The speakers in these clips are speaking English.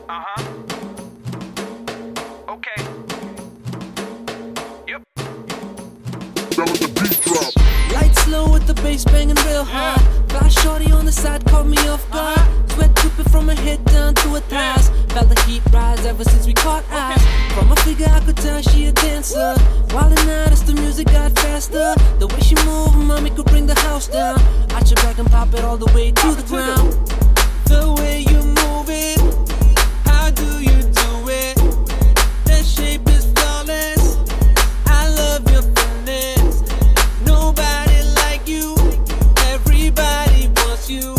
Okay. Yep. Lights low with the bass banging real hard. Fly shorty on the side caught me off guard. Sweat dripping from her head down to her thighs. Felt the heat rise ever since we caught eyes. From her figure I could tell she a dancer. Wildin' out as the music got faster. The way she move, mommy could bring the house down. Arch your back and pop it all the way to the ground. The way you move it, how do you do it? That shape is flawless. I love your finesse. Nobody like you. Everybody wants you.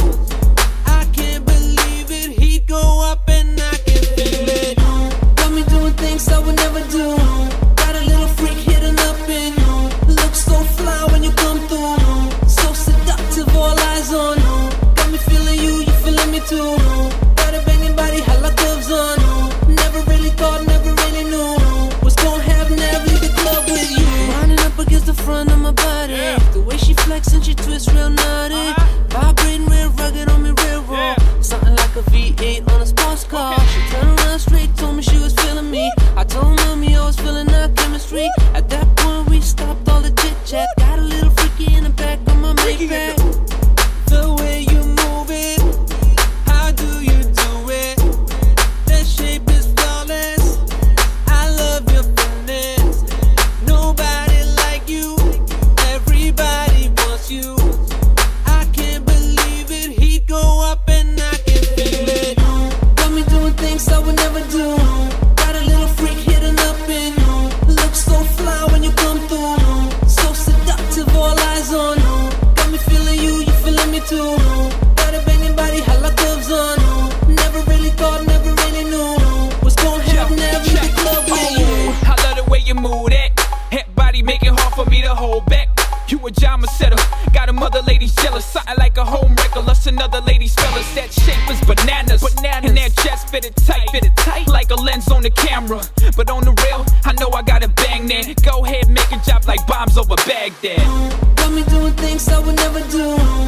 I can't believe it. Heat go up and I can feel it. Got me doing things I would never do. Got a little freak hidden up in you. Look so fly when you come through. So seductive, all eyes on you. Got me feeling you, you feeling me too. Got a banging body, hella gloves on. Never really thought, never really knew was gonna have NAV leave the club with you. Running up against the front of my body. The way she flex and she twists real naughty. Vibrating real rugged on me real raw. Something like a V8 on a sports car. She turned around straight, told me she was feeling me. I told mommy I was feeling our chemistry. At that point we stopped all the chit chat. Got a little freaky in the back of my Maybach. The way you move it, how do you do it? That shape is flawless. I love your finesse. Nobody like you. Everybody wants you. I can't believe it. Heat go up and I can feel it. Got me doing things I would never do. Got a little freak hidden up in you. Look so fly when you come through. So seductive, all eyes on you. Got me feeling you, you feeling me too. Got a banging body, hella gloves on. Never really thought, never really knew was gonna have NAV leave the club with you. I love the way you move that. Head body make it hard for me to hold back. You a Jama setter, got a mother ladies jealous. Something like a home wrecker, lust another lady's fellas. That shape is bananas, and that chest fitted tight, like a lens on the camera. But on the real, I know I gotta bang that. Go ahead, make a job like bombs over Baghdad. Got me doing things I would never do.